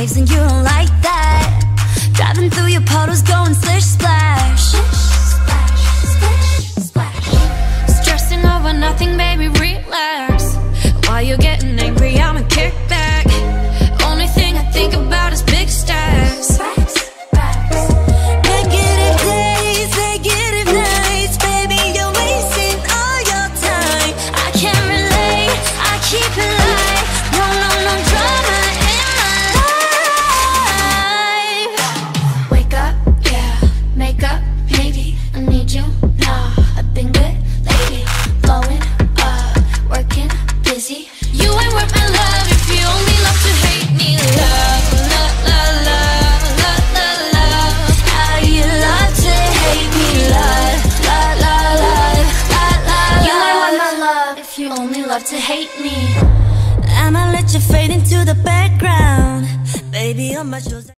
waves and you don't like that. Driving through your puddles going splish splash. Splash, splish, splash. Stressing over nothing, baby, relax. While you're getting angry, I'ma kick back. Only thing I think about is big stacks. Negative days, negative nights, baby, you're wasting all your time. I can't relate, I keep it light. No, no, no drama in my life. Wake up, yeah, make up, maybe I need you now. I've been good lately, blowing up, working, busy. You ain't worth my love if you only love to hate me. Love, love, love, love, love, love, love. How you love to hate me. Love, love, love, love, love, love. You ain't worth my love if you only love to hate me. I'ma let you fade into the background, baby, on my shoulders.